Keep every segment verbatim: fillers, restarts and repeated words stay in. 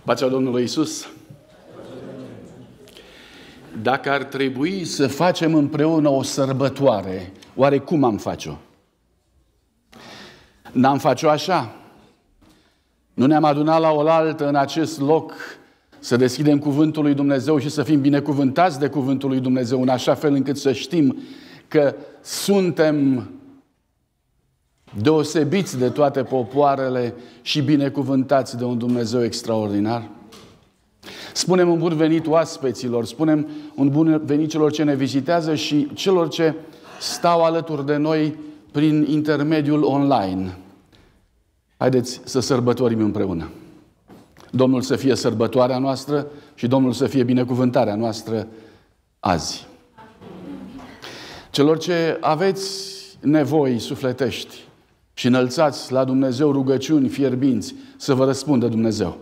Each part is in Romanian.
Pacea Domnului Iisus. Dacă ar trebui să facem împreună o sărbătoare, oare cum am face-o? N-am face-o așa. Nu ne-am adunat la oaltă în acest loc să deschidem Cuvântul lui Dumnezeu și să fim binecuvântați de Cuvântul lui Dumnezeu în așa fel încât să știm că suntem deosebiți de toate popoarele și binecuvântați de un Dumnezeu extraordinar? Spunem un bun venit oaspeților, spunem un bun venit celor ce ne vizitează și celor ce stau alături de noi prin intermediul online. Haideți să sărbătorim împreună. Domnul să fie sărbătoarea noastră și Domnul să fie binecuvântarea noastră azi. Celor ce aveți nevoi sufletești și înălțați la Dumnezeu rugăciuni fierbinți, să vă răspundă Dumnezeu.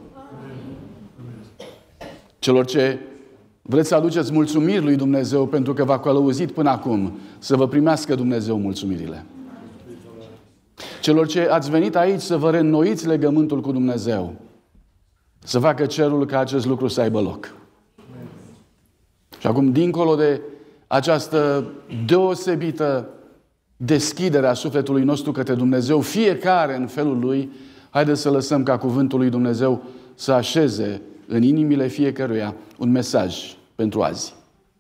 Celor ce vreți să aduceți mulțumiri lui Dumnezeu pentru că v-a călăuzit până acum, să vă primească Dumnezeu mulțumirile. Celor ce ați venit aici să vă reînnoiți legământul cu Dumnezeu, să facă cerul ca acest lucru să aibă loc. Și acum, dincolo de această deosebită deschidere a sufletului nostru către Dumnezeu, fiecare în felul lui, haideți să lăsăm ca cuvântul lui Dumnezeu să așeze în inimile fiecăruia un mesaj pentru azi.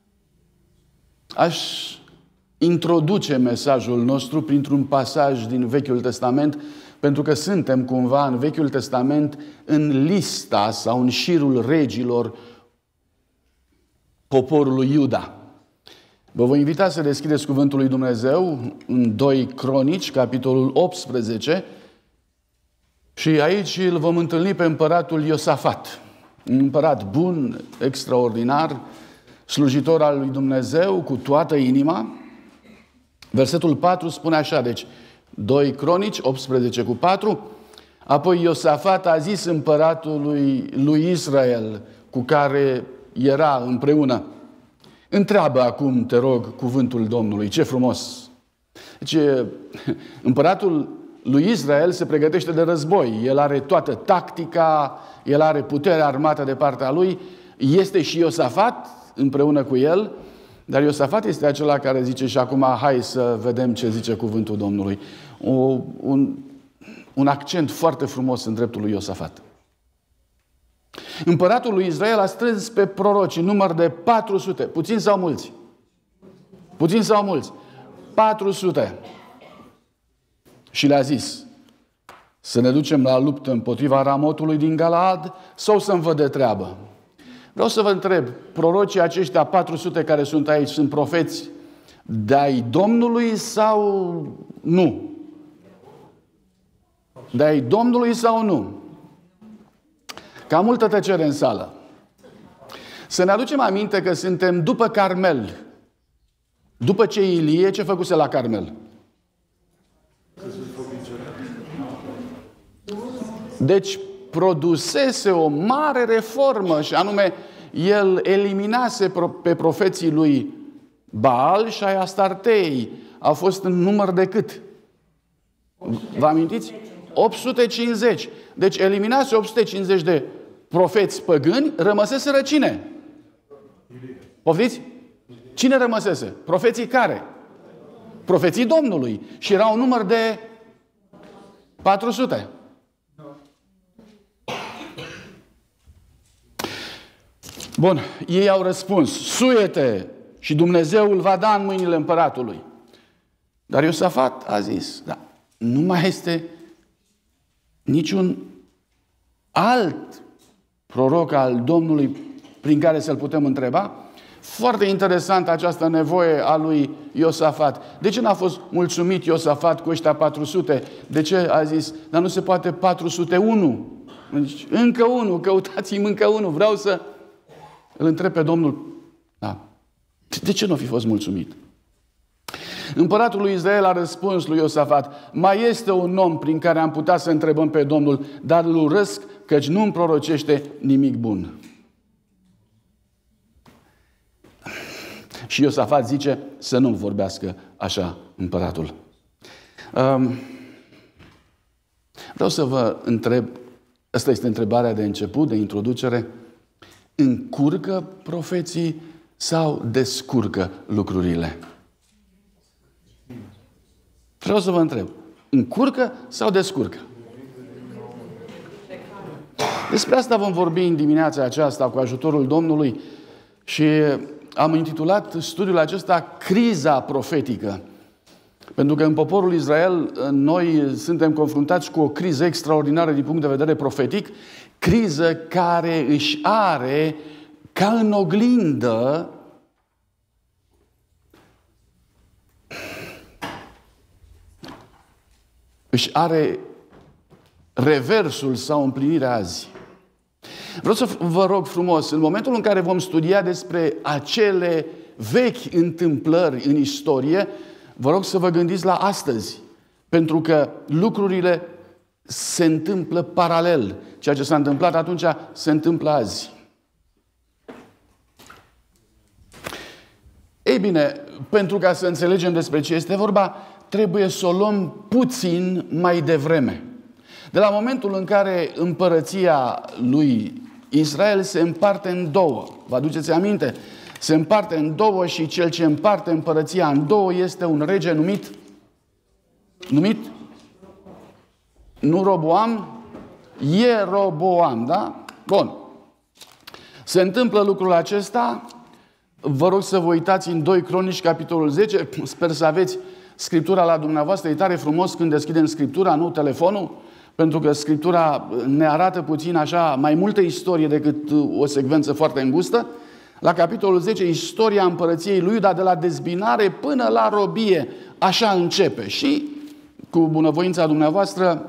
Aș introduce mesajul nostru printr-un pasaj din Vechiul Testament, pentru că suntem cumva în Vechiul Testament în lista sau în șirul regilor poporului Iuda. Vă voi invita să deschideți Cuvântul lui Dumnezeu în doi Cronici, capitolul optsprezece, și aici îl vom întâlni pe împăratul Iosafat. Un împărat bun, extraordinar, slujitor al lui Dumnezeu cu toată inima. Versetul patru spune așa, deci doi Cronici, optsprezece cu patru. Apoi Iosafat a zis împăratului lui Israel, cu care era împreună: întreabă acum, te rog, cuvântul Domnului. Ce frumos! Deci împăratul lui Israel se pregătește de război. El are toată tactica, el are puterea armată de partea lui. Este și Iosafat împreună cu el, dar Iosafat este acela care zice: și acum hai să vedem ce zice cuvântul Domnului. O, un, un accent foarte frumos în dreptul lui Iosafat. Împăratul lui Israel a strâns pe proroci în număr de patru sute. Puțin sau mulți? Puțin sau mulți? patru sute. Și le-a zis: să ne ducem la luptă împotriva Ramotului din Galaad sau să-mi văd de treabă? Vreau să vă întreb, prorocii aceștia patru sute care sunt aici sunt profeți de-ai Domnului sau nu? De-ai Domnului sau nu? Cam multă tăcere în sală. Să ne aducem aminte că suntem după Carmel. După ce Ilie, ce făcuse la Carmel? Deci produsese o mare reformă, și anume el eliminase pe profeții lui Baal și ai Astartei. Au fost în număr de cât? Vă amintiți? opt sute cincizeci. Deci eliminase opt sute cincizeci de profeți păgâni, rămăseseră cine? Poftiți? Cine rămăsese? Profeții care? Profeții Domnului. Și era un număr de patru sute. Bun, ei au răspuns: suiete și Dumnezeu îl va da în mâinile împăratului. Dar Iosafat a zis: da, nu mai este niciun alt proroc al Domnului prin care să-l putem întreba? Foarte interesant această nevoie a lui Iosafat. De ce n-a fost mulțumit Iosafat cu ăștia patru sute? De ce a zis: dar nu se poate patru sute unu? Deci, încă unul, căutați-mi încă unul. Vreau să îl întreb pe Domnul. Da. De ce nu fi fost mulțumit? Împăratul lui Israel a răspuns lui Iosafat: mai este un om prin care am putea să întrebăm pe Domnul, dar îl urăsc, căci nu îmi prorocește nimic bun. Și Iosafat zice să nu vorbească așa împăratul. Um, vreau să vă întreb Asta este întrebarea de început, de introducere. Încurcă profeții sau descurcă lucrurile? Vreau să vă întreb. Încurcă sau descurcă? Despre asta vom vorbi în dimineața aceasta cu ajutorul Domnului și am intitulat studiul acesta Criza profetică. Pentru că în poporul Israel noi suntem confruntați cu o criză extraordinară din punct de vedere profetic, criză care își are ca în oglindă își are reversul sau împlinirea azi. Vreau să vă rog frumos, în momentul în care vom studia despre acele vechi întâmplări în istorie, vă rog să vă gândiți la astăzi, pentru că lucrurile se întâmplă paralel. Ceea ce s-a întâmplat atunci se întâmplă azi. Ei bine, pentru ca să înțelegem despre ce este vorba, trebuie să o luăm puțin mai devreme. De la momentul în care împărăția lui Israel se împarte în două. Vă aduceți aminte? Se împarte în două și cel ce împarte împărăția în două este un rege numit numit nu Roboam, Ieroboam, da? Bun. Se întâmplă lucrul acesta. Vă rog să vă uitați în doi Cronici, capitolul zece. Sper să aveți Scriptura la dumneavoastră. E tare frumos când deschidem Scriptura, nu telefonul, pentru că Scriptura ne arată puțin așa mai multă istorie decât o secvență foarte îngustă. La capitolul zece, istoria împărăției lui Iuda de la dezbinare până la robie. Așa începe. Și cu bunăvoința dumneavoastră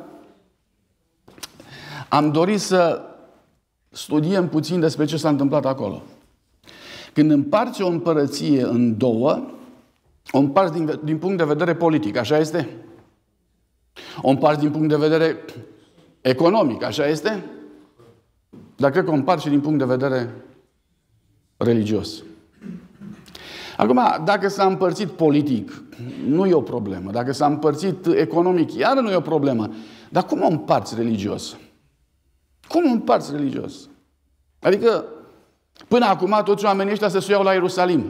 am dorit să studiem puțin despre ce s-a întâmplat acolo. Când împarți o împărăție în două, o împarți din, din punct de vedere politic, așa este? O împarți din punct de vedere economic, așa este? Dar cred că o împarți și din punct de vedere religios. Acum, dacă s-a împărțit politic, nu e o problemă. Dacă s-a împărțit economic, iară nu e o problemă. Dar cum o împarți religios? Cum o împarți religios? Adică, până acum, toți oamenii ăștia se suiau la Ierusalim.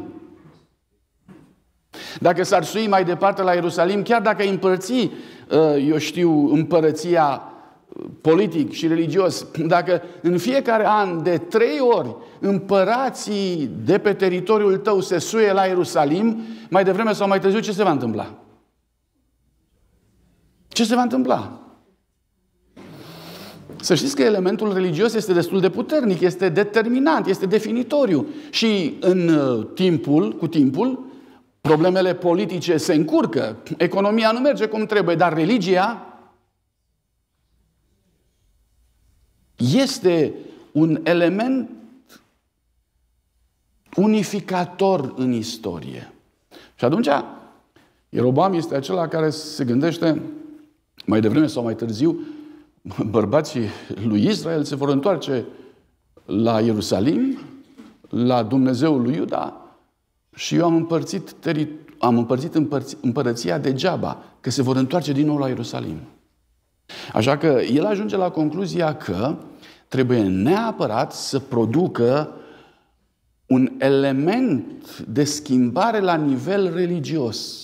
Dacă s-ar sui mai departe la Ierusalim, chiar dacă împărți, eu știu, împărăția politic și religios, dacă în fiecare an de trei ori împărații de pe teritoriul tău se suie la Ierusalim, mai devreme sau mai târziu ce se va întâmpla? Ce se va întâmpla? Să știți că elementul religios este destul de puternic, este determinant, este definitoriu. Și în timpul, cu timpul, problemele politice se încurcă, economia nu merge cum trebuie, dar religia este un element unificator în istorie. Și atunci, Ieroboam este acela care se gândește, mai devreme sau mai târziu, bărbații lui Israel se vor întoarce la Ierusalim, la Dumnezeul lui Iuda, și eu am împărțit, teri- am împărțit împărți- împărăția degeaba, că se vor întoarce din nou la Ierusalim. Așa că el ajunge la concluzia că trebuie neapărat să producă un element de schimbare la nivel religios.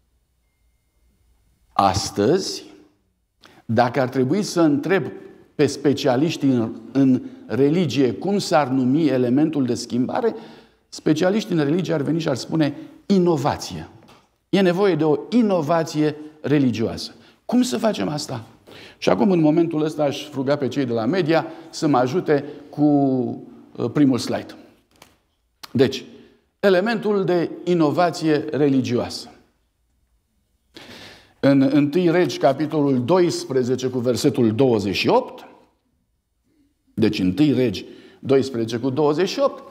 Astăzi, dacă ar trebui să întreb pe specialiștii în, în religie cum s-ar numi elementul de schimbare, specialiștii în religie ar veni și ar spune inovație. E nevoie de o inovație religioasă. Cum să facem asta? Și acum, în momentul ăsta, aș ruga pe cei de la media să mă ajute cu primul slide. Deci, elementul de inovație religioasă. În întâi Regi, capitolul doisprezece, cu versetul douăzeci și opt, deci întâi Regi doisprezece cu douăzeci și opt,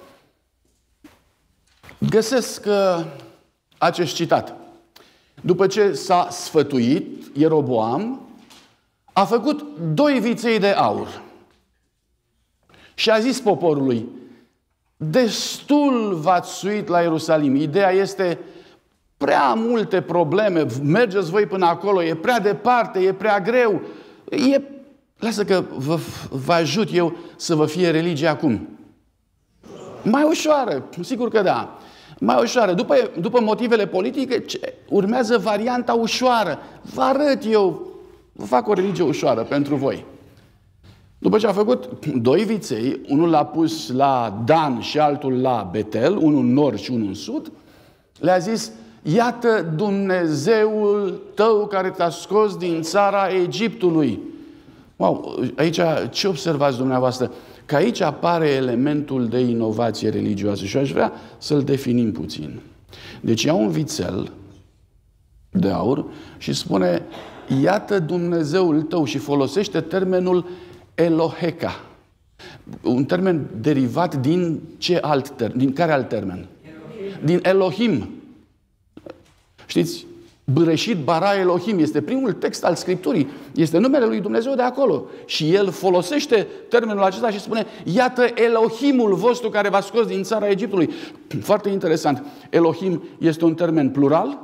găsesc uh, acest citat. După ce s-a sfătuit, Ieroboam a făcut doi viței de aur și a zis poporului: destul v-ați suit la Ierusalim. Ideea este: prea multe probleme, mergeți voi până acolo, e prea departe, e prea greu, e lasă că vă, vă ajut eu să vă fie religie acum. Mai ușoară, sigur că da. Mai ușoară. După, după motivele politice, ce, urmează varianta ușoară. Vă arăt eu, vă fac o religie ușoară pentru voi. După ce a făcut doi viței, unul l-a pus la Dan și altul la Betel, unul în nord și unul în sud, le-a zis: iată Dumnezeul tău care te-a scos din țara Egiptului. Wow, aici ce observați dumneavoastră? Că aici apare elementul de inovație religioasă și eu aș vrea să-l definim puțin. Deci ia un vițel de aur și spune: iată Dumnezeul tău, și folosește termenul Eloheca. Un termen derivat din ce alt termen? Din care alt termen? Elohim. Din Elohim. Știți? Bârășit bara Elohim este primul text al Scripturii. Este numele lui Dumnezeu de acolo. Și el folosește termenul acesta și spune: iată Elohimul vostru care v-a scos din țara Egiptului. Foarte interesant. Elohim este un termen plural.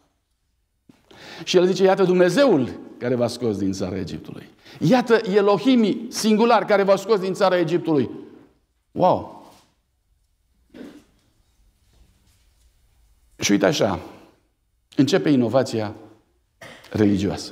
Și el zice: iată Dumnezeul care v-a scos din țara Egiptului. Iată Elohimii singular care v-a scos din țara Egiptului. Wow! Și uite așa, începe inovația religioasă.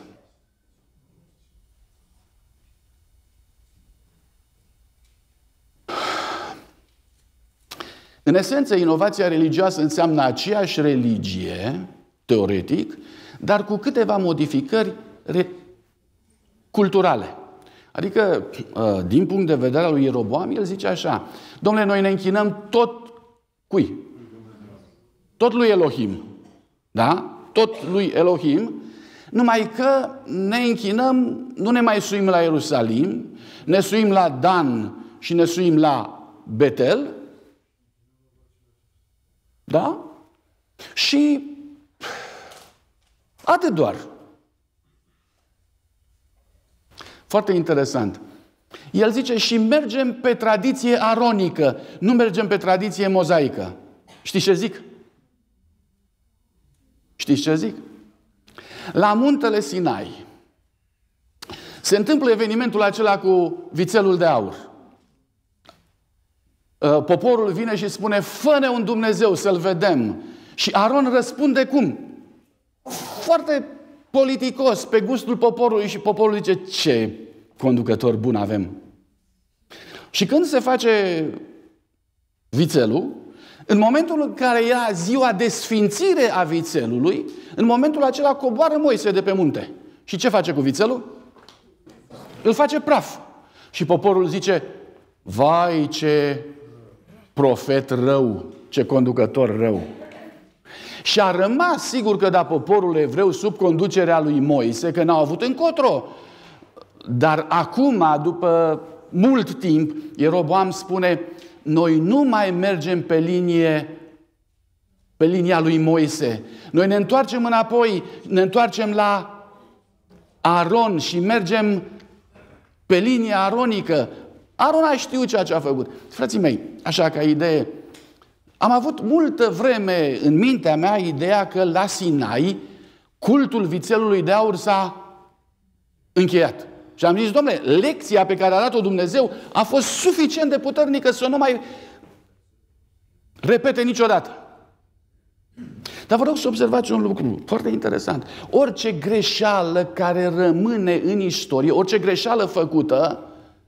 În esență, inovația religioasă înseamnă aceeași religie, teoretic, dar cu câteva modificări culturale. Adică, din punct de vedere al lui Ieroboam, el zice așa: domnule, noi ne închinăm tot cui? Tot lui Elohim. Da? Tot lui Elohim. Numai că ne închinăm, nu ne mai suim la Ierusalim, ne suim la Dan și ne suim la Betel. Da? Și atât doar. Foarte interesant. El zice: și mergem pe tradiție aronică, nu mergem pe tradiție mozaică. Știți ce zic? Știți ce zic? La muntele Sinai se întâmplă evenimentul acela cu vițelul de aur. Poporul vine și spune: fă-ne un Dumnezeu să-l vedem. Și Aron răspunde cum? Foarte politicos, pe gustul poporului, și poporul zice: ce conducător bun avem. Și când se face vițelul, în momentul în care era ziua de sfințire a vițelului, în momentul acela coboară Moise de pe munte. Și ce face cu vițelul? Îl face praf. Și poporul zice: vai, ce profet rău, ce conducător rău. Și a rămas, sigur că da, poporul evreu sub conducerea lui Moise, că n-au avut încotro. Dar acum, după mult timp, Ieroboam spune: noi nu mai mergem pe linie, pe linia lui Moise. Noi ne întoarcem înapoi, ne întoarcem la Aron și mergem pe linia aronică. Aron a știut ceea ce a făcut. Frații mei, așa ca idee, am avut multă vreme în mintea mea ideea că la Sinai cultul vițelului de aur s-a încheiat. Și am zis: domnule, lecția pe care a dat-o Dumnezeu a fost suficient de puternică să nu mai repete niciodată. Dar vă rog să observați un lucru foarte interesant. Orice greșeală care rămâne în istorie, orice greșeală făcută,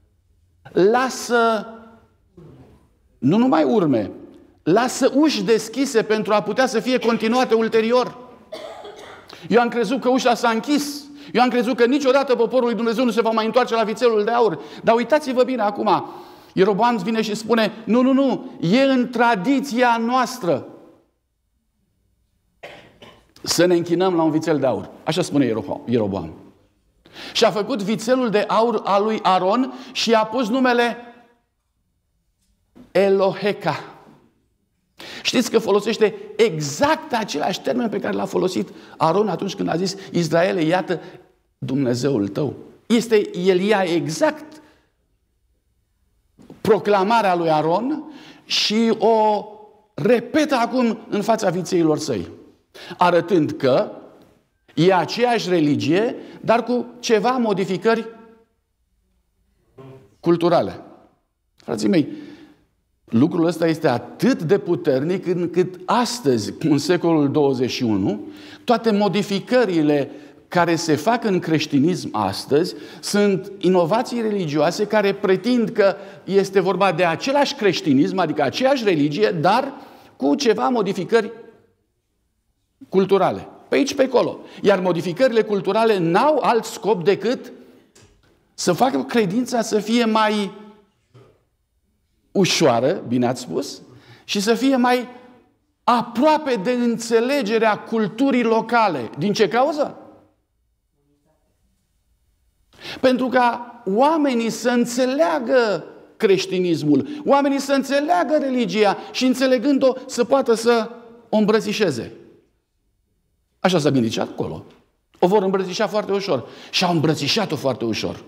lasă nu numai urme, lasă uși deschise pentru a putea să fie continuate ulterior. Eu am crezut că ușa s-a închis. Eu am crezut că niciodată poporul lui Dumnezeu nu se va mai întoarce la vițelul de aur. Dar uitați-vă bine acum. Ieroboam vine și spune: nu, nu, nu, e în tradiția noastră să ne închinăm la un vițel de aur. Așa spune Ieroboam. Și a făcut vițelul de aur al lui Aron și a pus numele Eloheca. Știți că folosește exact același termen pe care l-a folosit Aron atunci când a zis: Israele, iată Dumnezeul tău. Este, el ia exact proclamarea lui Aron și o repetă acum în fața vițeilor săi, arătând că e aceeași religie, dar cu ceva modificări culturale. Frații mei, lucrul ăsta este atât de puternic încât astăzi, în secolul douăzeci și unu, toate modificările care se fac în creștinism astăzi sunt inovații religioase care pretind că este vorba de același creștinism, adică aceeași religie, dar cu ceva modificări culturale. Pe aici, pe acolo. Iar modificările culturale n-au alt scop decât să facă credința să fie mai ușoară, bine ați spus, și să fie mai aproape de înțelegerea culturii locale. Din ce cauză? Pentru ca oamenii să înțeleagă creștinismul, oamenii să înțeleagă religia și înțelegând-o să poată să o îmbrățișeze. Așa s-a gândit și acolo. O vor îmbrățișa foarte ușor. Și au îmbrățișat-o foarte ușor.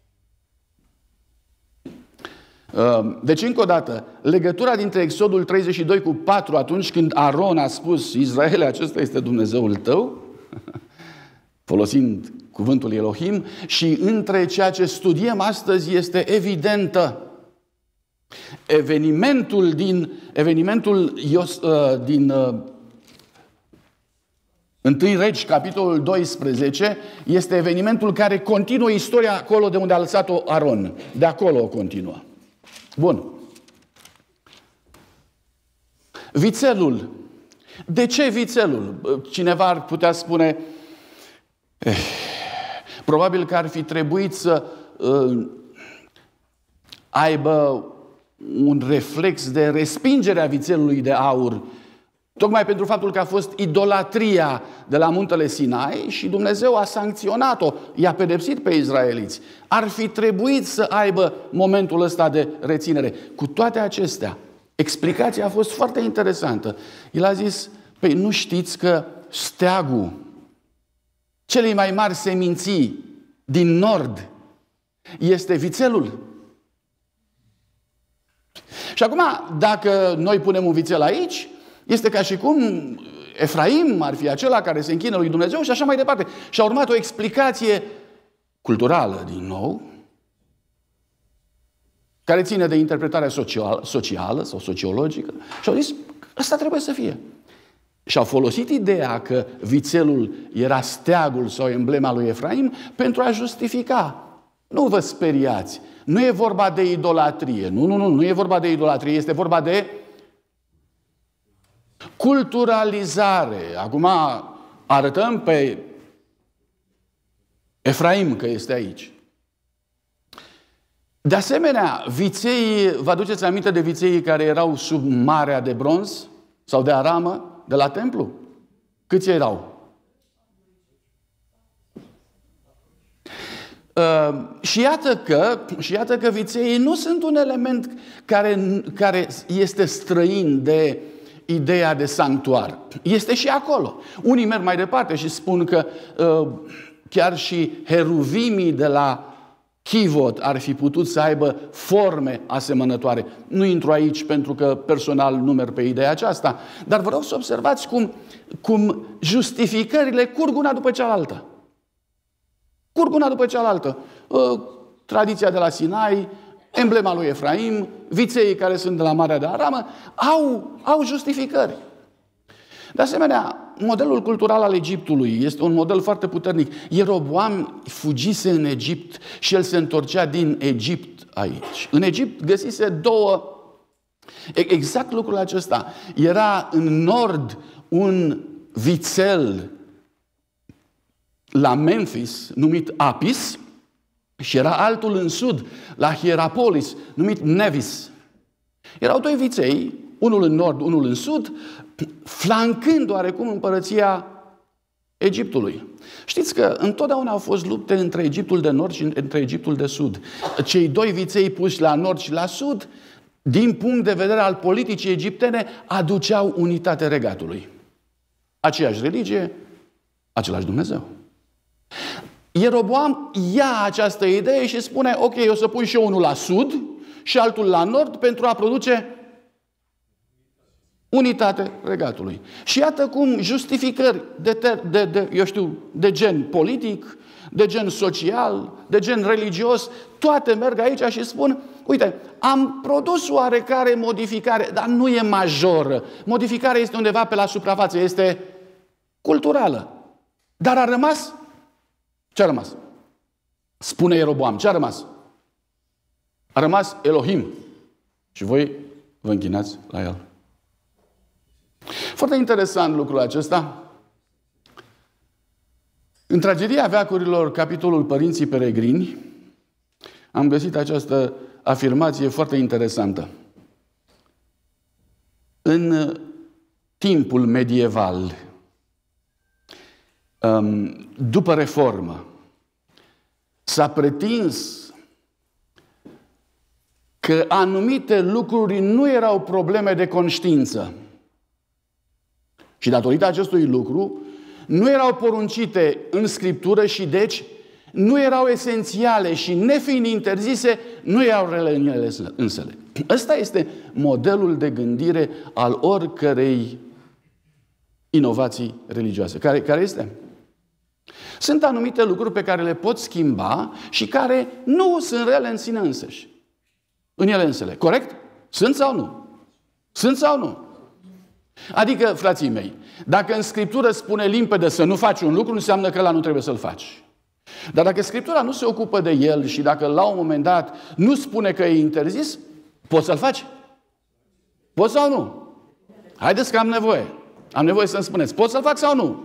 Deci, încă o dată, legătura dintre Exodul treizeci și doi cu patru, atunci când Aron a spus: Israele, acesta este Dumnezeul tău, folosind cuvântul Elohim, și între ceea ce studiem astăzi este evidentă. Evenimentul din, evenimentul Ios, din Întâi Regi, capitolul doisprezece, este evenimentul care continuă istoria acolo de unde a lăsat-o Aron. De acolo o continuă. Bun. Vițelul. De ce vițelul? Cineva ar putea spune, eh, probabil că ar fi trebuit să uh, aibă un reflex de respingere a vițelului de aur, tocmai pentru faptul că a fost idolatria de la muntele Sinai și Dumnezeu a sancționat-o, i-a pedepsit pe izraeliți. Ar fi trebuit să aibă momentul ăsta de reținere. Cu toate acestea, explicația a fost foarte interesantă. El a zis: păi nu știți că steagul celei mai mari seminții din nord este vițelul? Și acum, dacă noi punem un vițel aici, este ca și cum Efraim ar fi acela care se închină lui Dumnezeu și așa mai departe. Și a urmat o explicație culturală, din nou, care ține de interpretarea social, socială sau sociologică. Și au zis: asta trebuie să fie. Și au folosit ideea că vițelul era steagul sau emblema lui Efraim pentru a justifica. Nu vă speriați. Nu e vorba de idolatrie. Nu, nu, nu, nu e vorba de idolatrie. Este vorba de culturalizare. Acum arătăm pe Efraim că este aici. De asemenea, vițeii, vă aduceți aminte de vițeii care erau sub Marea de Bronz sau de aramă de la templu? Câți erau? Uh, și, iată că, și iată că vițeii nu sunt un element care, care este străin de ideea de sanctuar. Este și acolo. Unii merg mai departe și spun că uh, chiar și heruvimii de la Chivot ar fi putut să aibă forme asemănătoare. Nu intru aici pentru că personal nu merg pe ideea aceasta, dar vreau să observați cum, cum justificările curg una după cealaltă. Curg una după cealaltă. Uh, tradiția de la Sinai, emblema lui Efraim, vițeii care sunt de la Marea de Aramă, au, au justificări. De asemenea, modelul cultural al Egiptului este un model foarte puternic. Ieroboam fugise în Egipt și el se întorcea din Egipt aici. În Egipt găsise două, exact lucrul acesta. Era în nord un vițel la Memphis, numit Apis, și era altul în sud, la Hierapolis, numit Nevis. Erau doi viței, unul în nord, unul în sud, flancând oarecum împărăția Egiptului. Știți că întotdeauna au fost lupte între Egiptul de nord și între Egiptul de sud. Cei doi viței puși la nord și la sud, din punct de vedere al politicii egiptene, aduceau unitate regatului. Aceeași religie, același Dumnezeu. Ieroboam ia această idee și spune: ok, o să pun și eu unul la sud și altul la nord pentru a produce unitate regatului. Și iată cum justificări de, ter, de, de, eu știu, de gen politic de gen social, de gen religios, toate merg aici și spun, uite, am produs oarecare modificare, dar nu e majoră. Modificarea este undeva pe la suprafață, este culturală. Dar a rămas? Ce a rămas? Spune Ieroboam, ce a rămas? A rămas Elohim. Și voi vă închinați la el. Foarte interesant lucrul acesta. În Tragedia veacurilor, capitolul Părinții Peregrini, am găsit această afirmație foarte interesantă. În timpul medieval, după reformă, s-a pretins că anumite lucruri nu erau probleme de conștiință. Și datorită acestui lucru, nu erau poruncite în Scriptură și deci nu erau esențiale și nefiind interzise, nu erau rele în ele însele. Ăsta este modelul de gândire al oricărei inovații religioase. Care, care este? Sunt anumite lucruri pe care le pot schimba și care nu sunt rele în sine însăși. În ele însele. Corect? Sunt sau nu? Sunt sau nu? Adică, frații mei, dacă în Scriptură spune limpede să nu faci un lucru, înseamnă că ăla nu trebuie să-l faci. Dar dacă Scriptura nu se ocupă de el și dacă la un moment dat nu spune că e interzis, poți să-l faci? Poți sau nu? Haideți că am nevoie. Am nevoie să-mi spuneți. Poți să-l fac sau nu?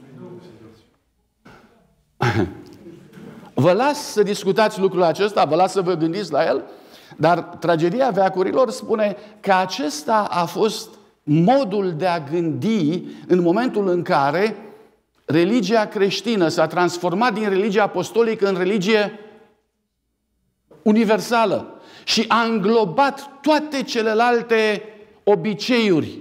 Vă las să discutați lucrul acesta, vă las să vă gândiți la el, dar Tragedia veacurilor spune că acesta a fost modul de a gândi în momentul în care religia creștină s-a transformat din religie apostolică în religie universală și a înglobat toate celelalte obiceiuri,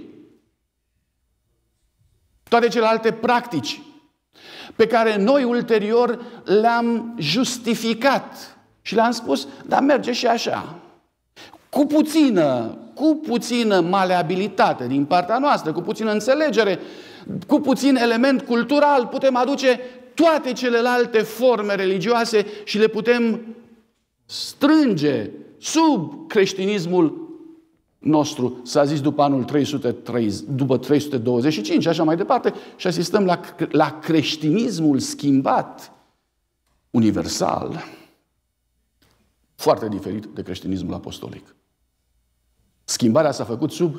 toate celelalte practici pe care noi ulterior le-am justificat și le-am spus, dar merge și așa. Cu puțină, cu puțină maleabilitate din partea noastră, cu puțină înțelegere, cu puțin element cultural, putem aduce toate celelalte forme religioase și le putem strânge sub creștinismul nostru, s-a zis după anul trei sute treizeci, după trei sute douăzeci și cinci, așa mai departe, și asistăm la, la creștinismul schimbat, universal, foarte diferit de creștinismul apostolic. Schimbarea s-a făcut sub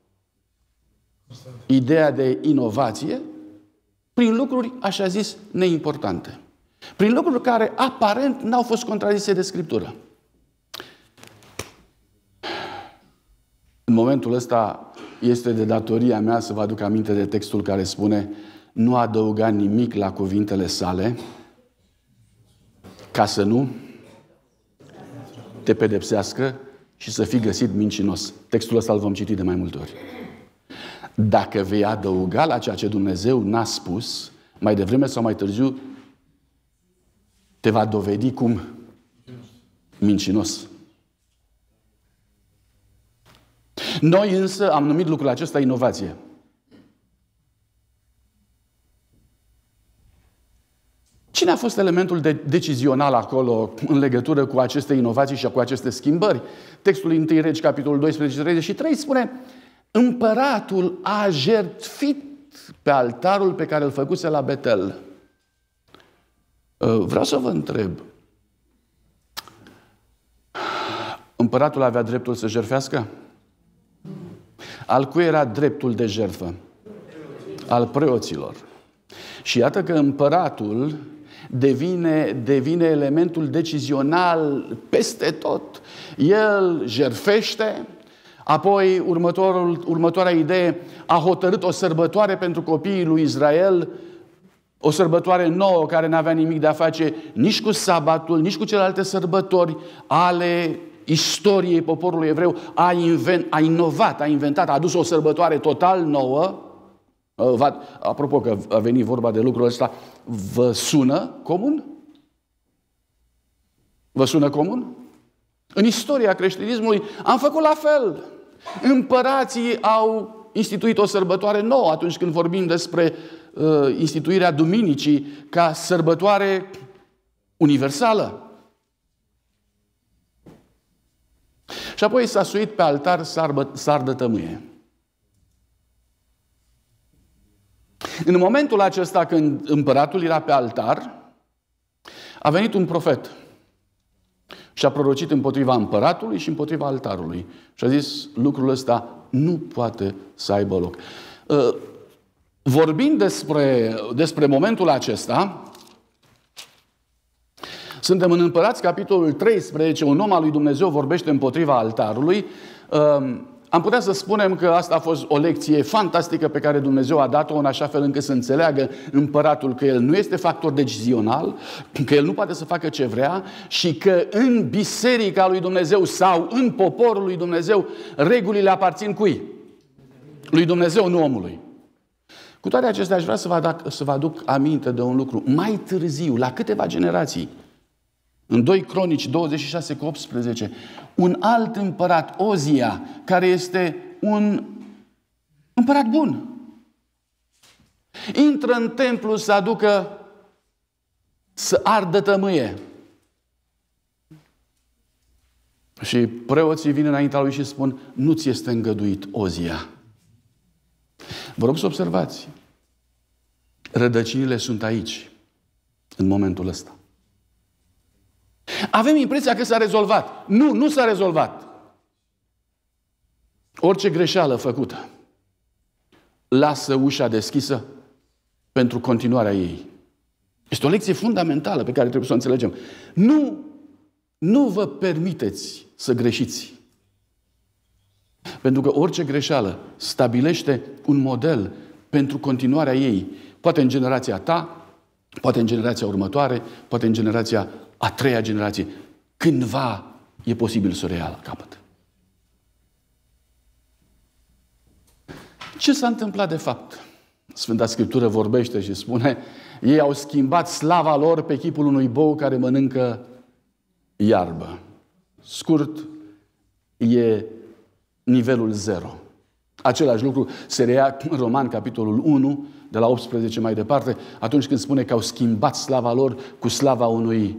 ideea de inovație prin lucruri, așa zis, neimportante. Prin lucruri care aparent n-au fost contrazise de Scriptură. În momentul ăsta este de datoria mea să vă aduc aminte de textul care spune: nu adăuga nimic la cuvintele sale ca să nu te pedepsească și să fii găsit mincinos. Textul ăsta îl vom citi de mai multe ori. Dacă vei adăuga la ceea ce Dumnezeu n-a spus, mai devreme sau mai târziu te va dovedi cum mincinos. Noi însă am numit lucrul acesta inovație. Cine a fost elementul de decizional acolo în legătură cu aceste inovații și cu aceste schimbări? Textul întâi Regi, capitolul doisprezece, treizeci și trei spune: împăratul a jertfit pe altarul pe care îl făcuse la Betel. Vreau să vă întreb. Împăratul avea dreptul să jertfească? Al cui era dreptul de jertfă? Al preoților. Și iată că împăratul devine, devine elementul decizional peste tot. El jertfește, apoi următorul, următoarea idee, a hotărât o sărbătoare pentru copiii lui Israel, o sărbătoare nouă care n-avea nimic de a face nici cu sabatul, nici cu celelalte sărbători ale istoriei poporului evreu. A, invent, a inovat, a inventat, a adus o sărbătoare total nouă. Apropo că a venit vorba de lucrul ăsta, vă sună comun? Vă sună comun? În istoria creștinismului am făcut la fel. Împărații au instituit o sărbătoare nouă atunci când vorbim despre uh, instituirea duminicii ca sărbătoare universală. Și apoi s-a suit pe altar sardă tămâie. În momentul acesta când împăratul era pe altar, a venit un profet și a prorocit împotriva împăratului și împotriva altarului. Și a zis, lucrul ăsta nu poate să aibă loc. Vorbind despre, despre momentul acesta, suntem în Împărați, capitolul treisprezece, un om al lui Dumnezeu vorbește împotriva altarului. Am putea să spunem că asta a fost o lecție fantastică pe care Dumnezeu a dat-o în așa fel încât să înțeleagă împăratul că el nu este factor decizional, că el nu poate să facă ce vrea și că în biserica lui Dumnezeu sau în poporul lui Dumnezeu regulile aparțin cui? Lui Dumnezeu, nu omului. Cu toate acestea aș vrea să vă, aduc, să vă aduc aminte de un lucru. Mai târziu, la câteva generații, în doi Cronici douăzeci și șase cu optsprezece, un alt împărat, Ozia, care este un împărat bun, intră în templu să aducă, să ardă tămâie. Și preoții vin înaintea lui și spun, nu ți este îngăduit, Ozia. Vă rog să observați, rădăcinile sunt aici, în momentul ăsta. Avem impresia că s-a rezolvat. Nu, nu s-a rezolvat. Orice greșeală făcută lasă ușa deschisă pentru continuarea ei. Este o lecție fundamentală pe care trebuie să o înțelegem. Nu, nu vă permiteți să greșiți. Pentru că orice greșeală stabilește un model pentru continuarea ei. Poate în generația ta, poate în generația următoare, poate în generația a treia generație. Cândva e posibil să o reia la capăt. Ce s-a întâmplat de fapt? Sfânta Scriptură vorbește și spune, ei au schimbat slava lor pe chipul unui bou care mănâncă iarbă. Scurt, e nivelul zero. Același lucru se reia în Roman, capitolul unu, de la optsprezece mai departe, atunci când spune că au schimbat slava lor cu slava unui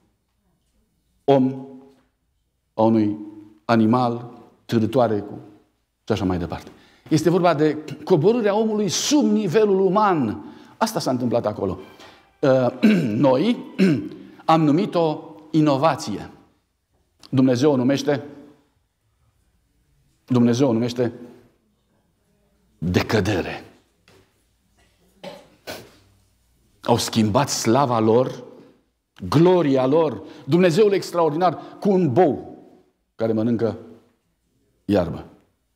om, a unui animal, târătoare cu... și așa mai departe. Este vorba de coborârea omului sub nivelul uman. Asta s-a întâmplat acolo. Noi am numit-o inovație. Dumnezeu o numește Dumnezeu o numește decădere. Au schimbat slava lor, gloria lor, Dumnezeul extraordinar, cu un bou care mănâncă iarbă.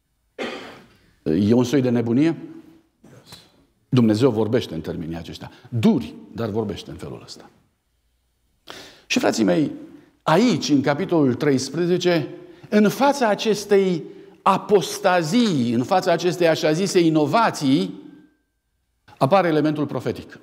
E un soi de nebunie? Dumnezeu vorbește în termenii aceștia. Duri, dar vorbește în felul ăsta. Și frații mei, aici, în capitolul treisprezece, în fața acestei apostazii, în fața acestei așa zise inovații, apare elementul profetic.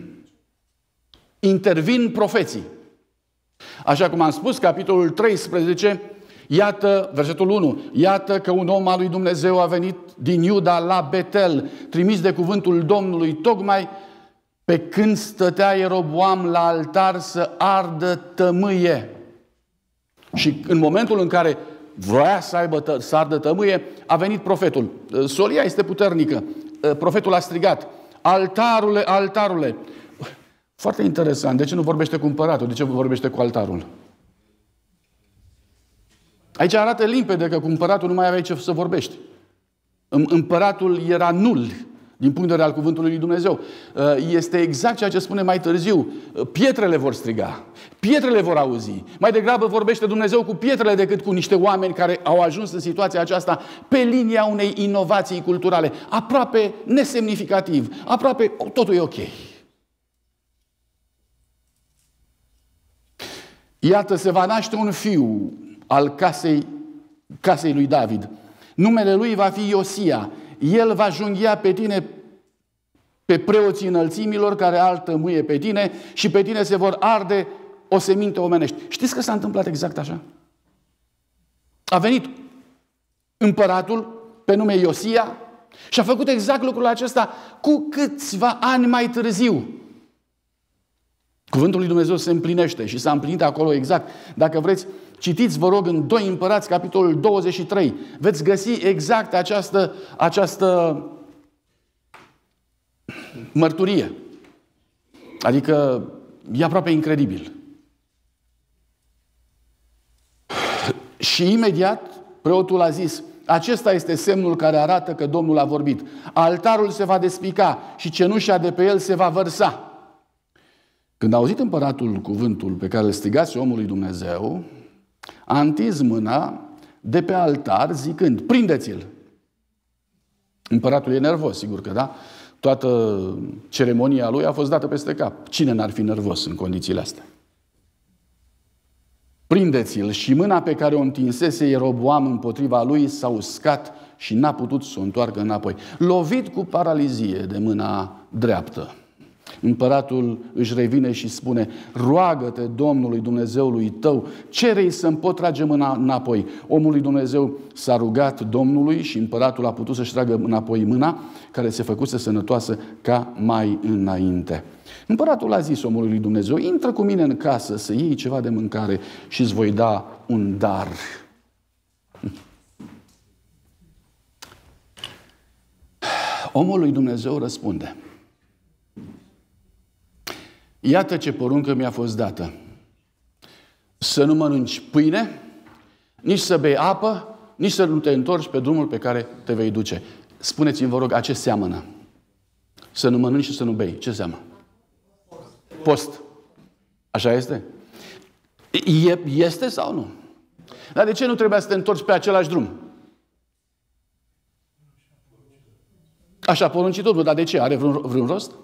Intervin profeții. Așa cum am spus, capitolul treisprezece, iată, versetul unu, iată că un om al lui Dumnezeu a venit din Iuda la Betel, trimis de cuvântul Domnului, tocmai pe când stătea Ieroboam la altar să ardă tămâie. Și în momentul în care vroia să aibă tă, să ardă tămâie, a venit profetul. Solia este puternică. Profetul a strigat, altarule, altarule. Foarte interesant. De ce nu vorbește cu împăratul? De ce vorbește cu altarul? Aici arată limpede că cu împăratul nu mai aveai ce să vorbești. Împăratul era nul din punct de vedere al cuvântului lui Dumnezeu. Este exact ceea ce spune mai târziu. Pietrele vor striga. Pietrele vor auzi. Mai degrabă vorbește Dumnezeu cu pietrele decât cu niște oameni care au ajuns în situația aceasta pe linia unei inovații culturale. Aproape nesemnificativ. Aproape totul e ok. Iată, se va naște un fiu al casei, casei lui David. Numele lui va fi Iosia. El va junghia pe tine, pe preoții înălțimilor care altă muie pe tine și pe tine se vor arde oseminte omenești. Știți că s-a întâmplat exact așa? A venit împăratul pe nume Iosia și a făcut exact lucrul acesta cu câțiva ani mai târziu. Cuvântul lui Dumnezeu se împlinește și s-a împlinit acolo exact. Dacă vreți, citiți, vă rog, în doi Împărați, capitolul douăzeci și trei. Veți găsi exact această, această mărturie. Adică e aproape incredibil. Și imediat preotul a zis: acesta este semnul care arată că Domnul a vorbit. Altarul se va despica și cenușa de pe el se va vărsa. Când a auzit împăratul cuvântul pe care îl strigase omul lui Dumnezeu, a întins mâna de pe altar zicând: prindeți-l! Împăratul e nervos, sigur că da. Toată ceremonia lui a fost dată peste cap. Cine n-ar fi nervos în condițiile astea? Prindeți-l! Și mâna pe care o întinsese Ieroboam împotriva lui s-a uscat și n-a putut să o întoarcă înapoi. Lovit cu paralizie de mâna dreaptă, împăratul își revine și spune: roagă-te Domnului Dumnezeului tău, cere-i să-mi pot trage mâna înapoi. Omul lui Dumnezeu s-a rugat Domnului și împăratul a putut să-și tragă înapoi mâna, care se făcuse sănătoasă ca mai înainte. Împăratul a zis omului lui Dumnezeu: intră cu mine în casă să iei ceva de mâncare și îți voi da un dar. Omul lui Dumnezeu răspunde: iată ce poruncă mi-a fost dată. Să nu mănânci pâine, nici să bei apă, nici să nu te întorci pe drumul pe care te vei duce. Spuneți-mi, vă rog, a ce seamănă? Să nu mănânci și să nu bei. Ce seamănă? Post. Așa este? Este sau nu? Dar de ce nu trebuia să te întorci pe același drum? Așa a poruncit Domnul, dar de ce? Are vreun, vreun rost?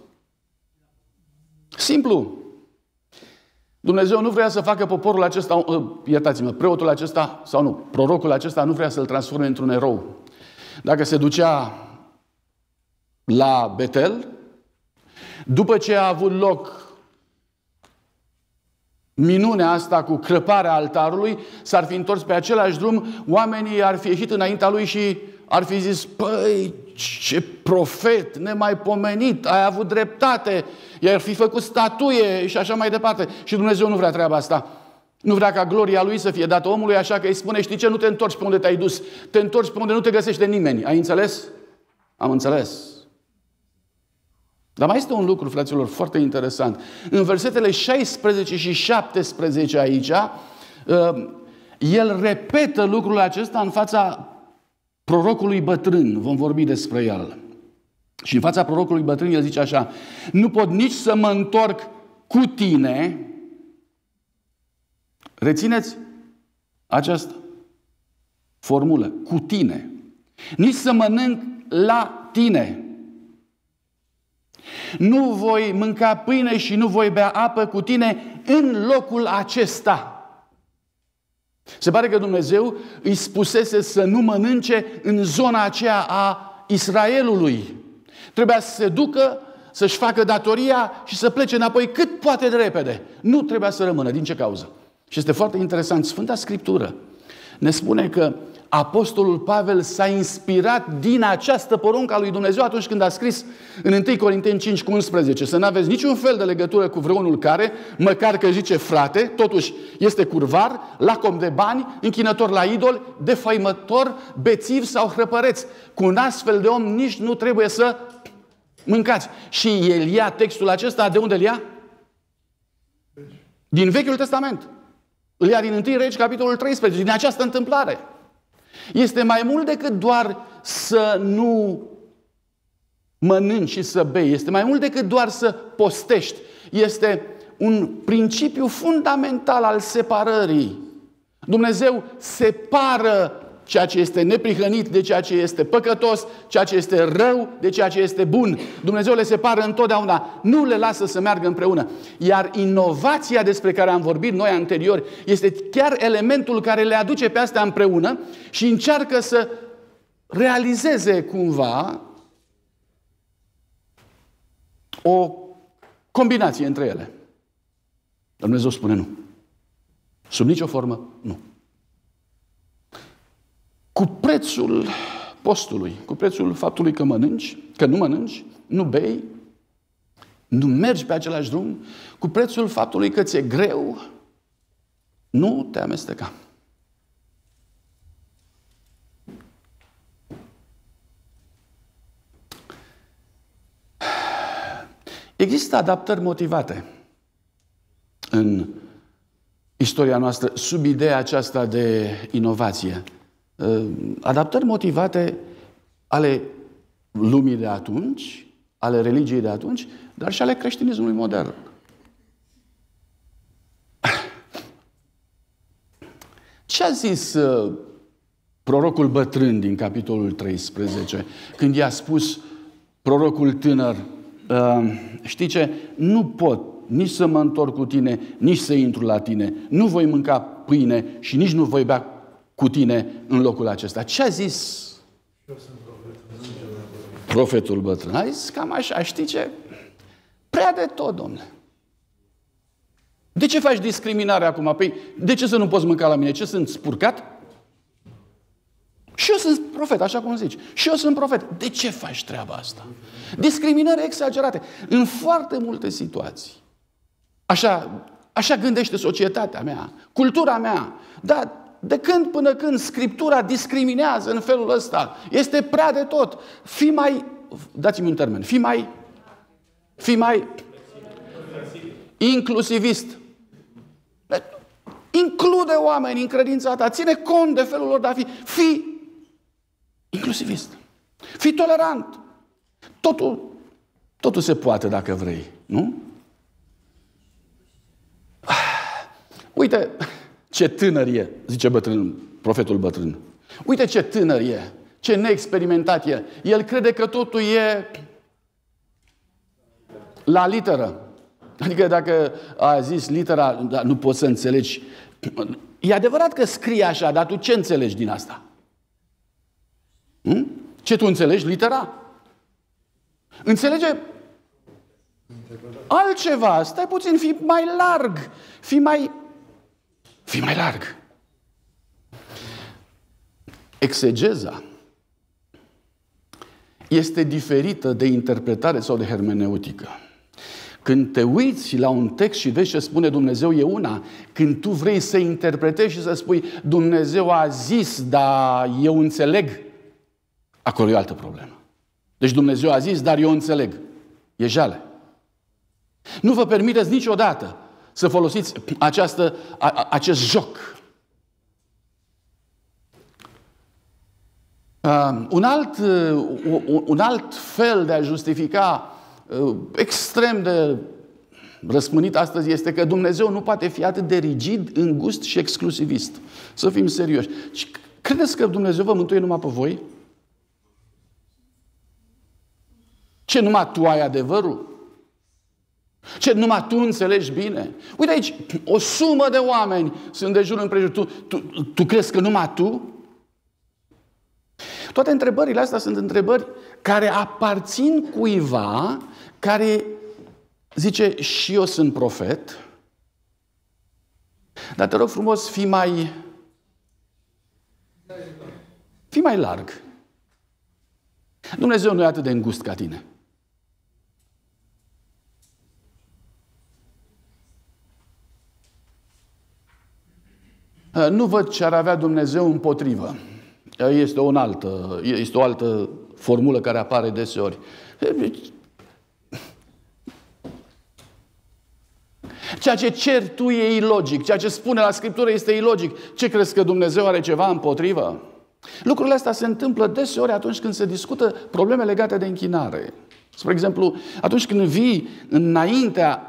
Simplu. Dumnezeu nu vrea să facă poporul acesta, iertați-mă, preotul acesta, sau nu, prorocul acesta nu vrea să-l transforme într-un erou. Dacă se ducea la Betel, după ce a avut loc minunea asta cu crăparea altarului, s-ar fi întors pe același drum, oamenii ar fi ieșit înaintea lui și ar fi zis: păi, ce profet nemaipomenit, ai avut dreptate, i-ar fi făcut statuie și așa mai departe. Și Dumnezeu nu vrea treaba asta. Nu vrea ca gloria lui să fie dată omului, așa că îi spune: știi ce, nu te întorci pe unde te-ai dus, te întorci pe unde nu te găsește nimeni. Ai înțeles? Am înțeles. Dar mai este un lucru, fraților, foarte interesant. În versetele șaisprezece și șaptesprezece aici, el repetă lucrul acesta în fața prorocului bătrân. Vom vorbi despre el. Și în fața prorocului bătrân el zice așa: nu pot nici să mă întorc cu tine. Rețineți această formulă, cu tine. Nici să mănânc la tine. Nu voi mânca pâine și nu voi bea apă cu tine în locul acesta. Se pare că Dumnezeu îi spusese să nu mănânce în zona aceea a Israelului. Trebuia să se ducă, să-și facă datoria și să plece înapoi cât poate de repede. Nu trebuia să rămână. Din ce cauză? Și este foarte interesant. Sfânta Scriptură ne spune că Apostolul Pavel s-a inspirat din această poruncă a lui Dumnezeu atunci când a scris în întâi Corinteni cinci cu unsprezece să nu aveți niciun fel de legătură cu vreunul care, măcar că zice frate, totuși este curvar, lacom de bani, închinător la idol, defăimător, bețiv sau hrăpăreț. Cu un astfel de om nici nu trebuie să mâncați. Și el ia textul acesta, de unde îl ia? Din Vechiul Testament. Îl ia din întâi Regi, capitolul treisprezece, din această întâmplare. Este mai mult decât doar să nu mănânci și să bei. Este mai mult decât doar să postești. Este un principiu fundamental al separării. Dumnezeu separă ceea ce este neprihănit de ceea ce este păcătos, ceea ce este rău de ceea ce este bun. Dumnezeu le separă întotdeauna, nu le lasă să meargă împreună. Iar inovația despre care am vorbit noi anterior este chiar elementul care le aduce pe astea împreună și încearcă să realizeze cumva o combinație între ele. Dar Dumnezeu spune nu. Sub nicio formă, nu. Cu prețul postului, cu prețul faptului că mănânci, că nu mănânci, nu bei, Nu mergi pe același drum cu prețul faptului că ți-e greu. Nu te amesteca. Există adaptări motivate în istoria noastră sub ideea aceasta de inovație. Adaptări motivate ale lumii de atunci, ale religiei de atunci, dar și ale creștinismului modern. Ce a zis uh, prorocul bătrân din capitolul treisprezece, când i-a spus prorocul tânăr, uh, știi ce, nu pot nici să mă întorc cu tine, nici să intru la tine, nu voi mânca pâine și nici nu voi bea cu tine în locul acesta. Ce a zis profetul bătrân? A zis cam așa, știi ce, prea de tot, domnule. De ce faci discriminare acum? Păi, de ce să nu poți mânca la mine? Ce, sunt spurcat? Și eu sunt profet, așa cum zici. Și eu sunt profet. De ce faci treaba asta? Discriminări exagerate. În foarte multe situații. Așa, așa gândește societatea mea, cultura mea. Dar de când până când Scriptura discriminează în felul ăsta, este prea de tot. Fii mai, dați-mi un termen, fii mai, fii mai inclusivist. Include oameni în credința ta, ține cont de felul lor de a fi. Fii inclusivist. Fii tolerant. Totul, totul se poate dacă vrei, nu? Uite ce tânăr e, zice bătrân, profetul bătrân. Uite ce tânăr e, ce neexperimentat e. El crede că totul e la literă. Adică dacă a zis litera, nu poți să înțelegi. E adevărat că scrie așa, dar tu ce înțelegi din asta? Hm? Ce tu înțelegi? Litera? Înțelege altceva. Stai puțin, fii mai larg. Fii mai... Fii mai larg. Exegeza este diferită de interpretare sau de hermeneutică. Când te uiți la un text și vezi ce spune Dumnezeu e una, când tu vrei să interpretezi și să spui Dumnezeu a zis, dar eu înțeleg, acolo e altă problemă. Deci Dumnezeu a zis, dar eu înțeleg. E jale. Nu vă permiteți niciodată să folosiți această, a, acest joc. Uh, un, alt, uh, un alt fel de a justifica uh, extrem de răspândit astăzi este că Dumnezeu nu poate fi atât de rigid, îngust și exclusivist. Să fim serioși. Credeți că Dumnezeu vă mântuie numai pe voi? Ce, numai tu ai adevărul? Ce, numai tu înțelegi bine? Uite aici, o sumă de oameni sunt de jur împrejur. Tu, tu, tu crezi că numai tu? Toate întrebările astea sunt întrebări care aparțin cuiva care zice și eu sunt profet, dar te rog frumos, fii mai fii mai larg. Dumnezeu nu e atât de îngust ca tine. Nu văd ce ar avea Dumnezeu împotrivă. Este o altă, este o altă formulă care apare deseori. Ceea ce ceri tu e ilogic. Ceea ce spune la Scriptură este ilogic. Ce crezi că Dumnezeu are ceva împotrivă? Lucrurile astea se întâmplă deseori atunci când se discută probleme legate de închinare. Spre exemplu, atunci când vii înaintea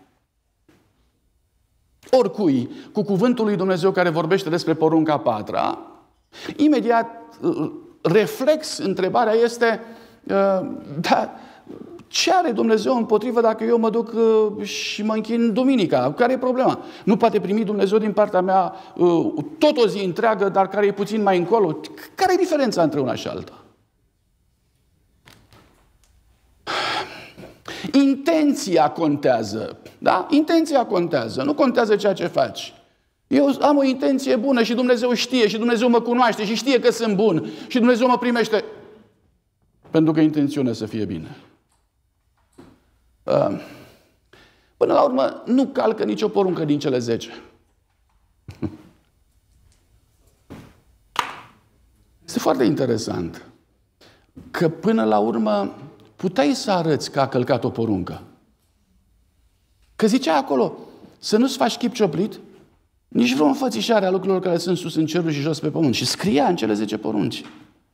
oricui cu cuvântul lui Dumnezeu care vorbește despre porunca a patra, imediat reflex întrebarea este da, ce are Dumnezeu împotrivă dacă eu mă duc și mă închin duminica? Care e problema? Nu poate primi Dumnezeu din partea mea tot o zi întreagă, dar care e puțin mai încolo? Care e diferența între una și alta? Intenția contează. Da? Intenția contează. Nu contează ceea ce faci. Eu am o intenție bună și Dumnezeu știe și Dumnezeu mă cunoaște și știe că sunt bun și Dumnezeu mă primește pentru că intenționez să fie bine. Până la urmă, nu calcă nicio poruncă din cele zece. Este foarte interesant că până la urmă puteai să arăți că a călcat o poruncă. Că zicea acolo să nu-ți faci chip cioplit, nici vreo înfățișare a lucrurilor care sunt sus în cerul și jos pe pământ. Și scria în cele zece porunci.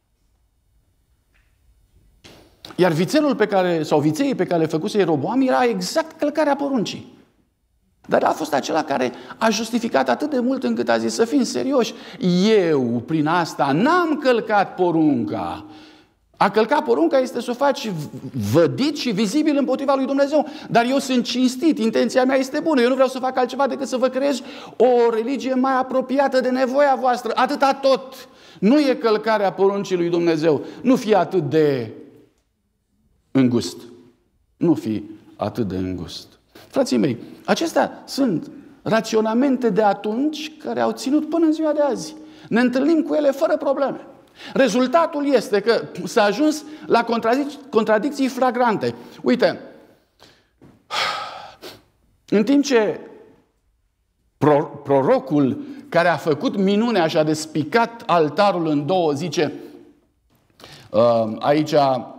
Iar vițelul pe care, sau vițeii pe care le făcuse Ieroboam era exact călcarea poruncii. Dar a fost acela care a justificat atât de mult încât a zis să fim serioși. Eu, prin asta, n-am călcat porunca. A călca porunca este să o faci vădit și vizibil împotriva lui Dumnezeu. Dar eu sunt cinstit, intenția mea este bună. Eu nu vreau să fac altceva decât să vă creez o religie mai apropiată de nevoia voastră. Atâta tot. Nu e călcarea poruncii lui Dumnezeu. Nu fi atât de îngust. Nu fi atât de îngust. Frații mei, acestea sunt raționamente de atunci care au ținut până în ziua de azi. Ne întâlnim cu ele fără probleme. Rezultatul este că s-a ajuns la contradic- contradicții flagrante. Uite, în timp ce pro- prorocul care a făcut minunea și a despicat altarul în două, zice uh, aici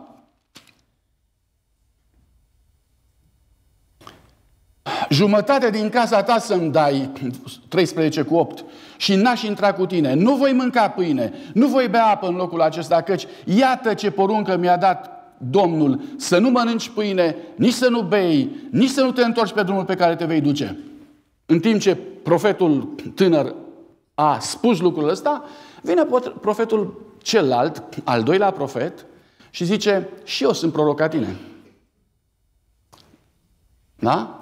jumătate din casa ta să-mi dai, treisprezece cu opt, și n-aș intra cu tine. Nu voi mânca pâine, nu voi bea apă în locul acesta, căci iată ce poruncă mi-a dat Domnul, să nu mănânci pâine, nici să nu bei, nici să nu te întorci pe drumul pe care te vei duce. În timp ce profetul tânăr a spus lucrul ăsta, vine profetul celălalt, al doilea profet, și zice, și eu sunt proroc ca tine. Da?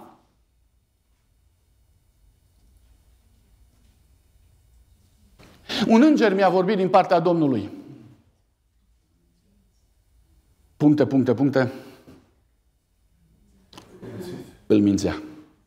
Un înger mi-a vorbit din partea Domnului. Puncte, puncte, puncte. Îl mințea.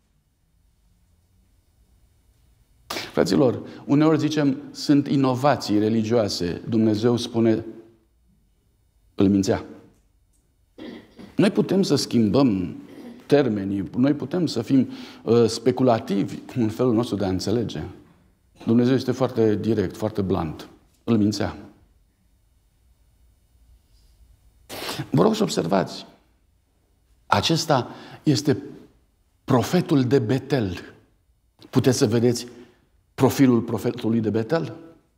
Fraților, uneori zicem, sunt inovații religioase. Dumnezeu spune, îl mințea. Noi putem să schimbăm termenii, noi putem să fim uh, speculativi în felul nostru de a înțelege. Dumnezeu este foarte direct, foarte blunt. Îl mințea. Vă rog să observați. Acesta este profetul de Betel. Puteți să vedeți profilul profetului de Betel?